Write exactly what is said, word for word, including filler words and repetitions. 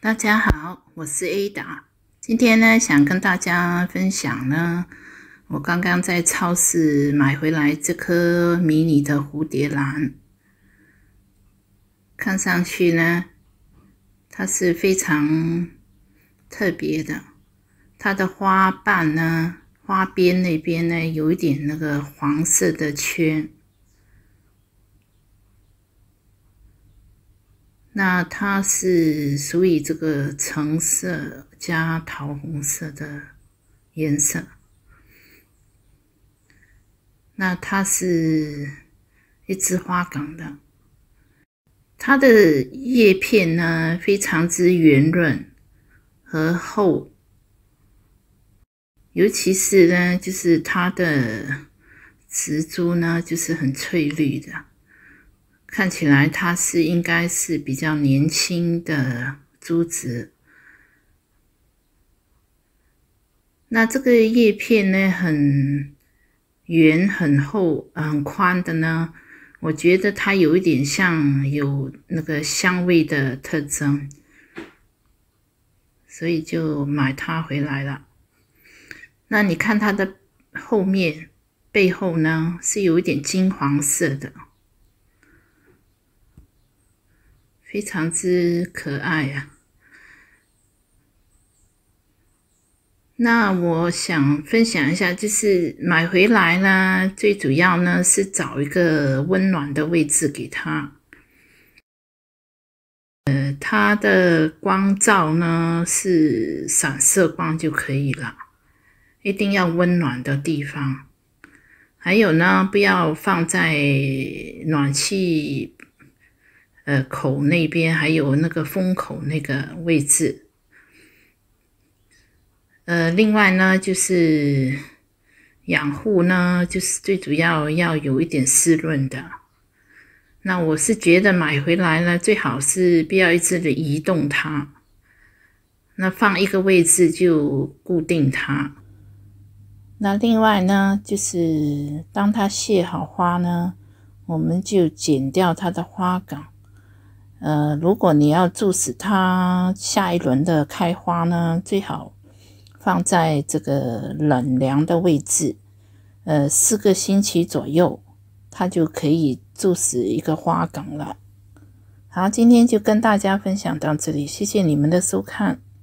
大家好，我是 Ada。今天呢，想跟大家分享呢，我刚刚在超市买回来这颗迷你的蝴蝶兰。看上去呢，它是非常特别的。它的花瓣呢，花边那边呢，有一点那个黄色的圈。那它是属于这个橙色加桃红色的颜色。那它是一支花岗的，它的叶片呢非常之圆润和厚，尤其是呢，就是它的植株呢，就是很翠绿的。看起来它是应该是比较年轻的株植。那这个叶片呢，很圆、很厚、很宽的呢，我觉得它有一点像有那个香味的特征，所以就买它回来了。那你看它的后面、背后呢，是有一点金黄色的。非常之可爱啊！那我想分享一下，就是买回来呢，最主要呢是找一个温暖的位置给它。呃，它的光照呢是散射光就可以了，一定要温暖的地方。还有呢，不要放在暖气呃，口那边还有那个风口那个位置。呃，另外呢，就是养护呢，就是最主要要有一点湿润的。那我是觉得买回来呢，最好是不要一直的移动它，那放一个位置就固定它。那另外呢，就是当它谢好花呢，我们就剪掉它的花杆。呃，如果你要助使它下一轮的开花呢，最好放在这个冷凉的位置，呃，四个星期左右，它就可以助使一个花岗了。好，今天就跟大家分享到这里，谢谢你们的收看。